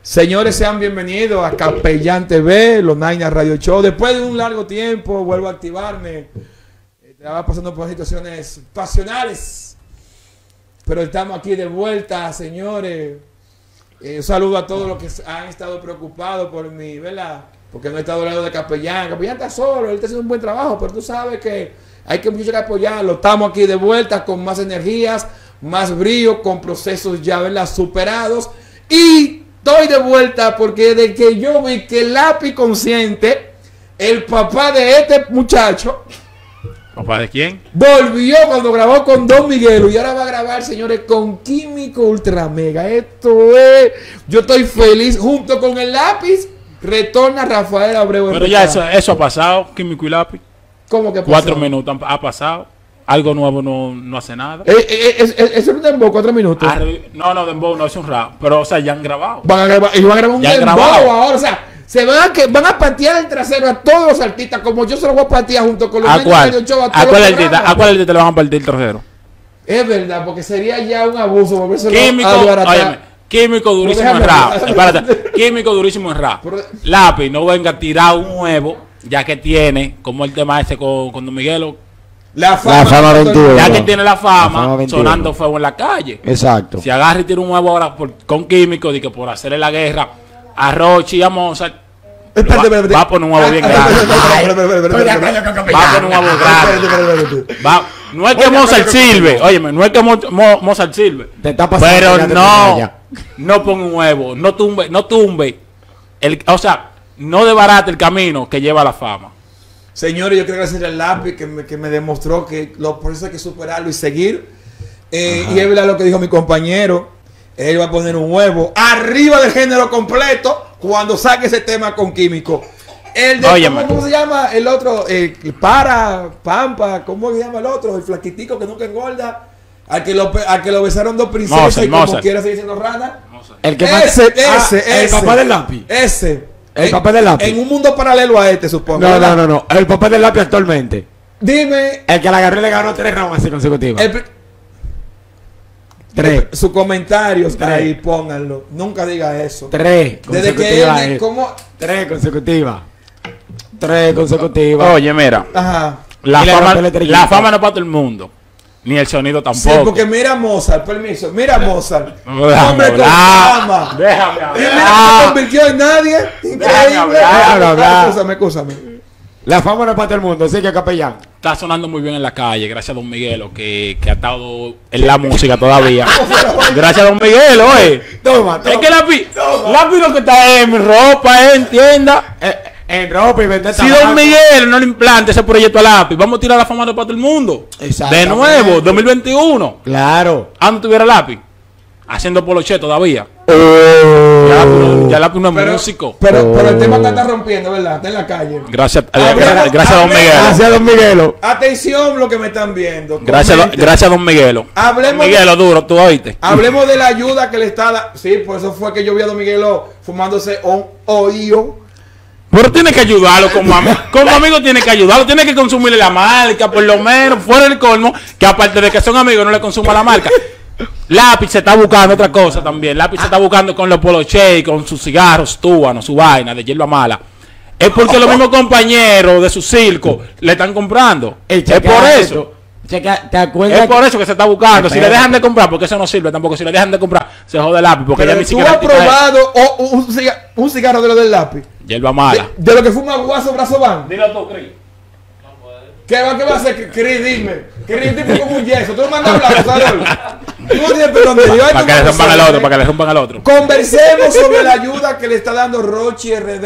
Señores, sean bienvenidos a Capellán TV, Los Nainas Radio Show. Después de un largo tiempo, vuelvo a activarme. Estaba pasando por situaciones pasionales, pero estamos aquí de vuelta, señores. Un saludo a todos los que han estado preocupados por mí, ¿verdad? Porque no he estado al lado de Capellán. Capellán está solo, él está haciendo un buen trabajo, pero tú sabes que hay que mucho que apoyarlo. Estamos aquí de vuelta con más energías, más brillo, con procesos ya, ¿verdad?, superados. Y estoy de vuelta porque desde que yo vi que el Lápiz Consciente, el papá de este muchacho, ¿papá de quién? Volvió cuando grabó con Don Miguelo y ahora va a grabar, señores, con Químico Ultra Mega. Esto es, yo estoy feliz. Junto con el Lápiz retorna Rafael Abreu. Pero ya eso ha pasado, Químico y Lápiz. ¿Cómo que pasó? 4 minutos ha pasado. Algo nuevo no hace nada. ¿Eso es un dembow? 4 minutos. No, dembow no es un rap. Pero, o sea, ya han grabado. Van a grabar un dembow ahora. O sea, van a patear el trasero a todos los artistas, como yo se lo voy a patear junto con los ¿A cuál artista le van a partir el trasero? Es verdad, porque sería ya un abuso. Químico durísimo en rap. Espérate. Químico durísimo en rap. Lápiz, no venga a tirar un huevo, ya que tiene, como el tema ese con Don Miguelo. La fama 21. Ya que tiene la fama sonando fuego en la calle. Exacto. Si agarra y tira un huevo ahora con Químico, de que por hacerle la guerra a Rochi y a Mozart, va a poner un huevo bien grande. Va a poner un huevo grande. No es que Mozart sirve, óyeme, no es que Mozart sirve, pero no ponga un huevo, no tumbe, o sea, no desbarate el camino que lleva a la fama. Señores, yo quiero agradecer al Lápiz que me demostró que los procesos hay que superarlo y seguir. Y es verdad lo que dijo mi compañero. Él va a poner un huevo arriba del género completo cuando saque ese tema con Químico. ¿Cómo se llama el otro? Pampa, ¿cómo se llama el otro? El flaquitico que nunca engorda. Al que lo besaron 2 princesas y como quiera seguir siendo rana. El papá del Lápiz. El papá del Lápiz. En un mundo paralelo a este, supongo. No. El papá del Lápiz actualmente. Dime. El que la agarró y le ganó 3 rounds consecutivas. 3. Sus comentarios ahí, pónganlo. Nunca diga eso. 3 Desde que él, ¿cómo? 3 consecutivas. 3 consecutivas. Oye, mira. Ajá. La fama no es para todo el mundo. Ni el sonido tampoco. Sí, porque mira a Mozart, permiso. Mira a Mozart. Hombre con fama. Déjame hablar. No se convirtió en nadie. Increíble. Escúchame. La fama no es para todo el mundo, así que Capellán. Está sonando muy bien en la calle, gracias a Don Miguelo, que ha estado en la música todavía. Gracias a Don Miguelo, Toma. Es que Lápiz lo que está en ropa, en tienda. En ropa y vender. Si Don Miguel no le implanta ese proyecto a Lápiz, vamos a tirar la fama de para todo el mundo. De nuevo, 2021. Claro. ¿Dónde tuviera Lápiz? Haciendo poloche todavía. Ya Lápiz no es músico. Pero el tema está rompiendo, ¿verdad? Está en la calle. Gracias a Don Miguelo. Gracias a Don Miguelo. Atención lo que me están viendo. Gracias a Don Miguelo. Miguelo duro, tú oíste. Hablemos de la ayuda que le está dando. Sí, por eso fue que yo vi a Don Miguelo fumándose un oído. Pero tiene que ayudarlo como amigo, tiene que ayudarlo, tiene que consumirle la marca, por lo menos, fuera el colmo, que aparte de que son amigos no le consuma la marca. Lápiz se está buscando otra cosa también. Lápiz se está buscando con los poloche, con sus cigarros, túbanos, su vaina de hierba mala. Es porque los mismos compañeros de su circo le están comprando. Es por eso. ¿Te acuerdas? Es por eso que se está buscando. Si le dejan de comprar, porque eso no sirve tampoco. Si le dejan de comprar, se jode Lápiz. Porque pero ya ni tú siquiera has probado un cigarro de lo del Lápiz. Hierba mala. De lo que fuma Guaso Brazo Van. Dilo tú, Cris. ¿Qué va a hacer, Cris? Dime. Cris, tipo como un yeso. Tú no mandas a hablar, ¿sabes? Tú no tienes perdón de Dios. Para que le rompan al otro. Conversemos sobre la ayuda que le está dando Rochi RD.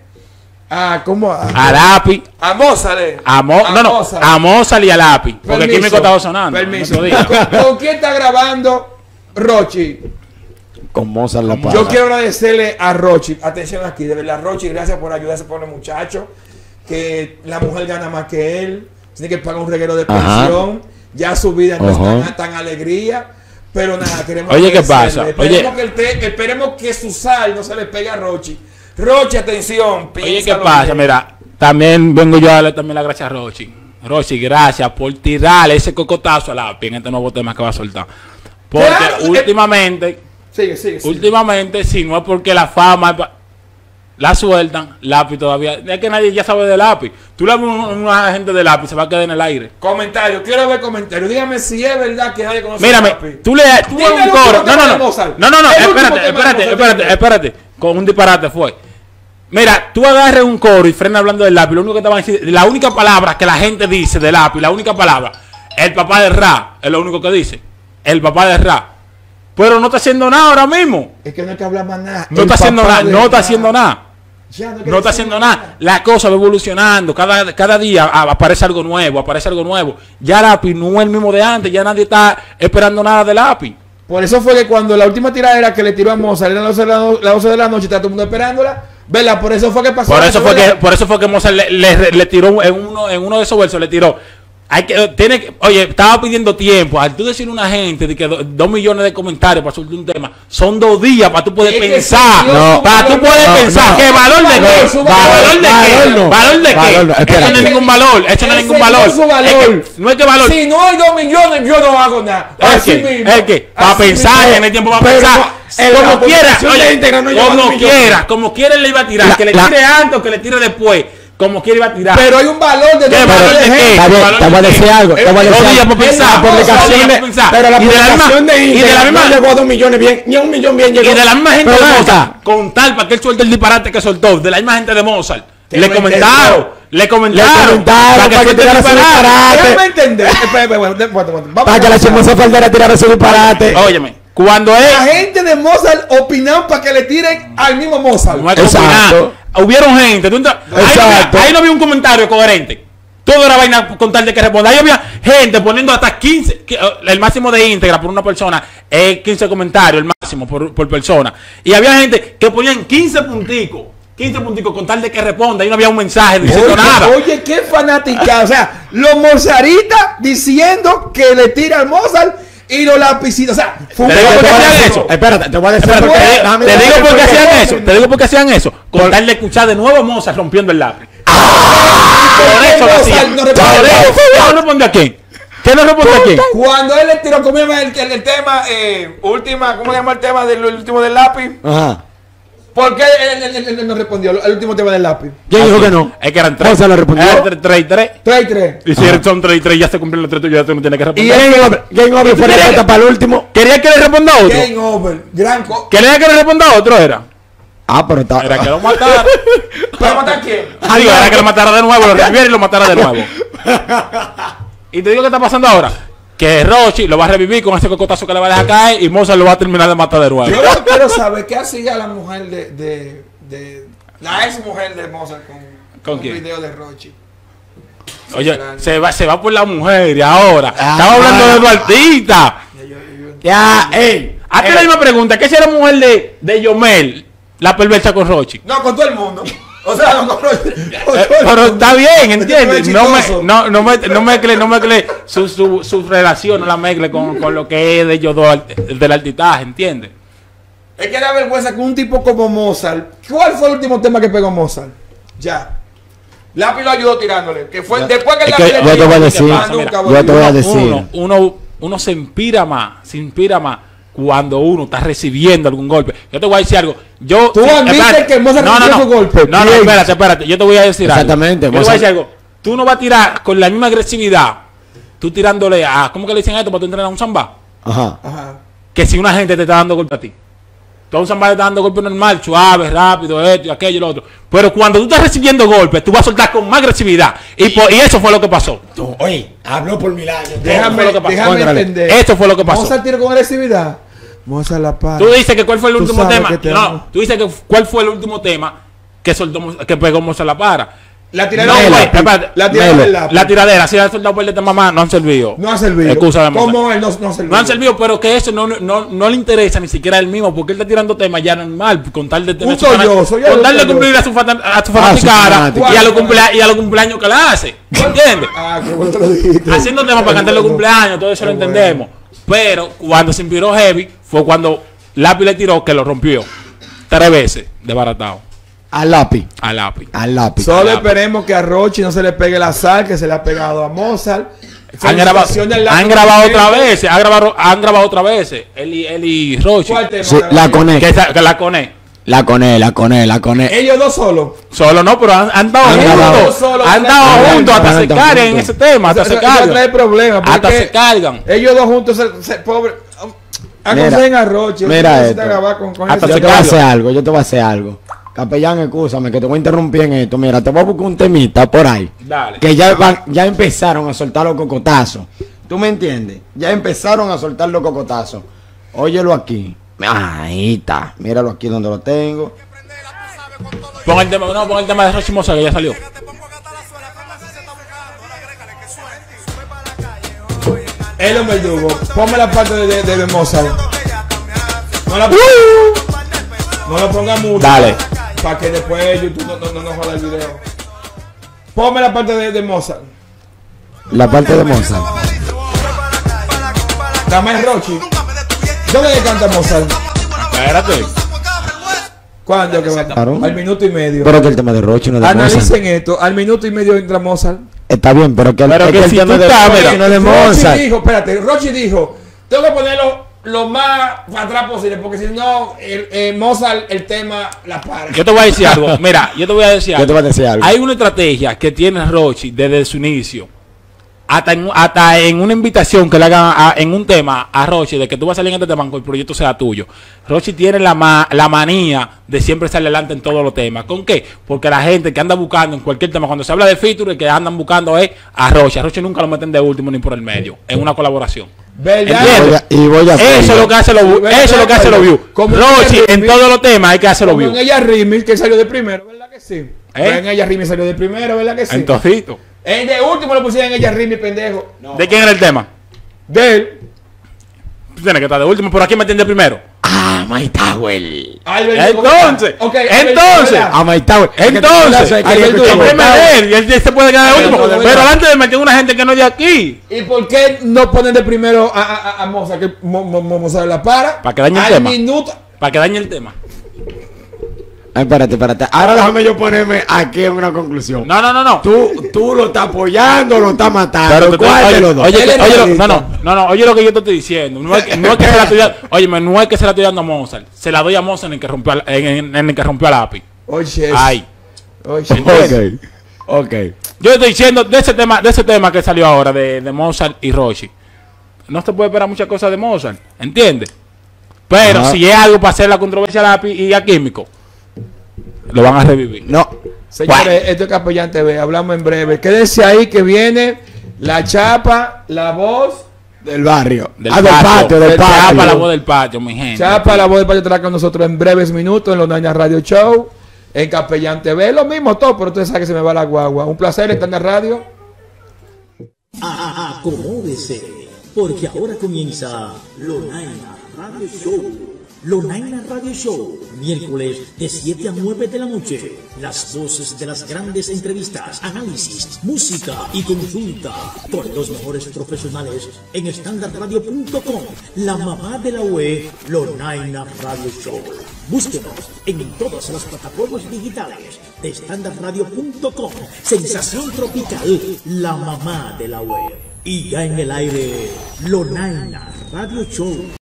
A Lápiz. A Mozart. A Mozart y a Lápiz. Porque Químico estaba sonando. Permiso. ¿Con quién está grabando Rochi? Con Mozart la pasa. Yo quiero agradecerle a Rochi. Atención aquí, de verdad, Rochi, gracias por ayudarse por el muchacho. Que la mujer gana más que él. Tiene que pagar un reguero de pensión. Ya su vida no es tan alegría. Pero nada, queremos. Oye, ¿qué pasa? Esperemos que su sal no se le pegue a Rochi. Rochi, atención. Oye, ¿qué pasa? Mira, también vengo yo a darle también las gracias a Rochi. Rochi, gracias por tirarle ese cocotazo a Lápiz en este nuevo tema que va a soltar. Porque últimamente Sigue. Últimamente, si no es porque la fama la sueltan, Lápiz todavía. Es que nadie ya sabe de Lápiz. Tú le hablas a una gente de Lápiz, se va a quedar en el aire. Quiero ver comentarios. Dígame si es verdad que nadie conoce Mírame, a Lápiz. tú un coro. No, espérate. Con un disparate fue. Mira, tú agarras un coro y frenas hablando del Lápiz. Lo único que te van a decir, la única palabra que la gente dice de Lápiz, la única palabra, el papá de Ra, es lo único que dice. El papá de Ra. Pero no está haciendo nada ahora mismo. Es que no hay que hablar más nada. No está haciendo nada. No está haciendo nada. La cosa va evolucionando. Cada día aparece algo nuevo. Ya Lápiz no es el mismo de antes. Ya nadie está esperando nada de Lápiz. Por eso fue que cuando la última tiradera que le tiró a Mozart era las 12 de la noche, está todo el mundo esperándola. ¿Verdad? Por eso fue que pasó. Por eso fue que Mozart le tiró en uno de esos versos, le tiró. Oye, estaba pidiendo tiempo. Al tú decir a una gente de que 2 millones de comentarios para subir un tema, son 2 días para tú poder pensar. Para tú poder pensar. ¿Qué valor de qué? ¿Valor de qué? Eso no es ningún valor. No es que valor. Si no hay 2 millones, yo no hago nada. Así mismo. Es que para pensar, tener tiempo para pensar. Como quiera le iba a tirar. Que le tire antes o que le tire después. Como quiere iba a tirar. Pero hay un valor de ¿qué valor de qué? Te voy a decir algo. Te voy a decir algo. Pero la publicación de Instagram no llegó a 2 millones bien, ni a 1 millón bien llegó. Y de la misma gente de Mozart, con tal para que él suelte el disparate que soltó, de la misma gente de Mozart, le comentaron para que suelte el disparate. Déjame entender. Para que la chismosa faldera tirara su disparate. Óyeme. Cuando la gente de Mozart opinaron para que le tiren al mismo Mozart. No es exacto. Hubieron gente. Ahí no había un comentario coherente. Todo era vaina con tal de que responda. Ahí había gente poniendo hasta 15. El máximo de íntegra por una persona es 15 comentarios, el máximo por persona. Y había gente que ponían 15 punticos con tal de que responda. Ahí no había un mensaje diciendo nada. Oye, qué fanática. O sea, los mozaritas diciendo que le tira al Mozart. Y los lapicitos, o sea, te digo por qué hacían eso. Espérate, te voy a decir. Te digo por qué hacían eso. Con tal de escuchar de nuevo a Mozart rompiendo el lápiz. Por eso lo hacían. ¿Qué no responde a quién? Cuando él le tiró, ¿cómo se llama el tema? ¿Cómo se llama el tema del último del lápiz? Ajá. ¿Por qué él no respondió al último tema del lápiz? ¿Quién dijo que no? Es que eran 3. ¿Cómo se lo respondió? 3 y 3. 3 y 3. Y si son 3 y 3, ya se cumplieron los 3 tuyos, ya tú no tienes que responder. ¿Y Game Over fue respuesta para el último? ¿Quería que le responda a otro? Game Over. ¿Quería que le responda a otro? Era que lo matara. ¿Para matar a quién? Era que lo matara de nuevo, lo reviviera y lo matara de nuevo. Y te digo qué está pasando ahora. Que Rochi lo va a revivir con ese cocotazo que le va a dejar caer y Mozart lo va a terminar de matar de nuevo. Yo quiero saber qué hacía la mujer la ex mujer de Mozart con un video de Rochi. Oye, se va por la mujer y ahora. Estaba hablando de Duartita. Hazte la misma pregunta. ¿Qué será la mujer de Yomel, la perversa con Rochi? No, con todo el mundo. O sea, no con Rochi. Pero está bien, ¿entiendes? No mezcle su relación, no la mezcle con lo que es de ellos dos, del altitaje, ¿entiendes? Es que da vergüenza que un tipo como Mozart. ¿Cuál fue el último tema que pegó Mozart? Ya. Lápiz lo ayudó tirándole. Que fue después que Lápiz yo te voy a decir. Uno se inspira más cuando uno está recibiendo algún golpe. Yo te voy a decir algo. Tú admites que Mozart recibió su golpe. No, espérate. Yo te voy a decir algo. Exactamente. Yo te voy a decir algo. Tú no vas a tirar con la misma agresividad. Tú tirándole a... ¿Cómo que le dicen esto para tú entrenar a un samba? Ajá. Que si una gente te está dando golpe a ti. Tú a un samba le estás dando golpe normal, suave, rápido, esto y aquello y lo otro. Pero cuando tú estás recibiendo golpes, tú vas a soltar con más agresividad. Y eso fue lo que pasó. Oye, habló por milagro. Déjame entender. Esto fue lo que pasó. Mozart tiró con agresividad. Mozart la para. Tú dices que cuál fue el último tema. No, tú dices que cuál fue el último tema que pegó Mozart la para. La tiradera. La tiradera, si ha soldado por el de mamá, no han servido. No han servido. Excusa de ¿Cómo él no servido? No han servido, pero que eso no le interesa ni siquiera a él mismo, porque él está tirando temas ya normal, con tal de tener con tal de cumplir a su fanaticada y a los cumpleaños que la hace. ¿Entiendes? Qué bueno que lo dijiste. Haciendo temas para cantar los cumpleaños, todo eso lo entendemos. Pero cuando se inspiró heavy, fue cuando Lápiz le tiró que lo rompió 3 veces, desbaratado. Al lápiz. Al lápiz. Solo esperemos que a Rochi no se le pegue la sal que se le ha pegado a Mozart. Han grabado otra vez. Han grabado otra vez. Él y Rochi. ¿Cuál tema? Sí, la Coné. La Coné. Ellos dos solos. Solo no, pero han dado juntos. Han dado juntos hasta se cargan en ese tema. Hasta se cargan. Hasta se cargan. Ellos dos juntos pobre. Aconsejen a Rochi. Mira esto. Yo te voy a hacer algo. Capellán, escúchame, que te voy a interrumpir en esto. Mira, te voy a buscar un temita por ahí. Dale. Que ya empezaron a soltar los cocotazos. ¿Tú me entiendes? Ya empezaron a soltar los cocotazos. Óyelo aquí. Ahí está. Míralo aquí donde lo tengo. Pon el tema de Rochi Moza que ya salió. Él es verdugo. Ponme la parte de Mozart. No lo ponga mucho. Dale. Para que después YouTube no nos joda el video. Ponme la parte de Mozart. La parte de Mozart. Dame Rochi. ¿Dónde le canta Mozart? Espérate. ¿Cuándo que va? Al minuto y medio. Pero que el tema de Rochi no es de Mozart. Analicen esto. Al minuto y medio entra Mozart. Está bien, pero que el tema de Rochi no es de Mozart. Rochi dijo, tengo que ponerlo lo más para atrás posible, porque si no, Mozart, el tema la para. Yo te voy a decir algo. Mira, yo te voy a decir algo. Hay una estrategia que tiene Rochi desde su inicio. Hasta en una invitación que le hagan en un tema a Rochi de que tú vas a salir en este tema aunque el proyecto sea tuyo. Rochi tiene la manía de siempre salir adelante en todos los temas. ¿Con qué? Porque la gente que anda buscando en cualquier tema, cuando se habla de feature, el que andan buscando es a Rochi. A Rochi nunca lo meten de último ni por el medio. En una colaboración. ¿Verdad? Eso es lo que hace los views. Rochi en todos los temas hay que hacer los views. En ella Remix que salió de primero, ¿verdad que sí? En ella Remix salió de primero, ¿verdad que sí? Entonces. El de último lo pusieron en ella Rimi, pendejo. No. ¿De quién era el tema? De él. Tú tienes que estar de último, pero aquí me entiende primero. My Tower. Entonces, My Tower. Entonces, y él se puede quedar de último. Pero antes de meter una gente que no es de aquí. ¿Y por qué no ponen de primero a Mozart? Que Mozart la para. Para que dañe el tema. Para que dañe el tema. Espérate. Ahora déjame yo ponerme aquí en una conclusión. No. Tú lo estás apoyando, lo estás matando. Pero ¿cuál de los dos? Oye lo que yo te estoy diciendo. No es que se la estoy dando. Óyeme, no es que se la estoy dando a Mozart. Se la doy a Mozart en el que rompió el lápiz. Oye. Ay. Ok. Yo estoy diciendo de ese tema que salió ahora de Mozart y Rochi. No se puede esperar muchas cosas de Mozart, ¿entiendes? Pero si es algo para hacer la controversia a lápiz y a Químico, lo van a revivir. No. Señores, esto es Capellán TV. Hablamos en breve. Quédense ahí que viene la chapa, la voz del barrio. Del patio. Chapa, la voz del patio, mi gente. Chapa, la voz del patio estará con nosotros en breves minutos en los Naina Radio Show. En Capellán TV. Lo mismo todo, pero ustedes saben que se me va la guagua. Un placer estar en la radio. Acomódese, porque ahora comienza Lonaina Radio Show. Lonaina Radio Show, miércoles de 7 a 9 de la noche. Las voces de las grandes entrevistas, análisis, música y consulta con los mejores profesionales en standardradio.com. La mamá de la UE, Lonaina Radio Show. Búsquenos en todas las plataformas digitales de standardradio.com. Sensación tropical, la mamá de la UE. Y ya en el aire, Lonaina Radio Show.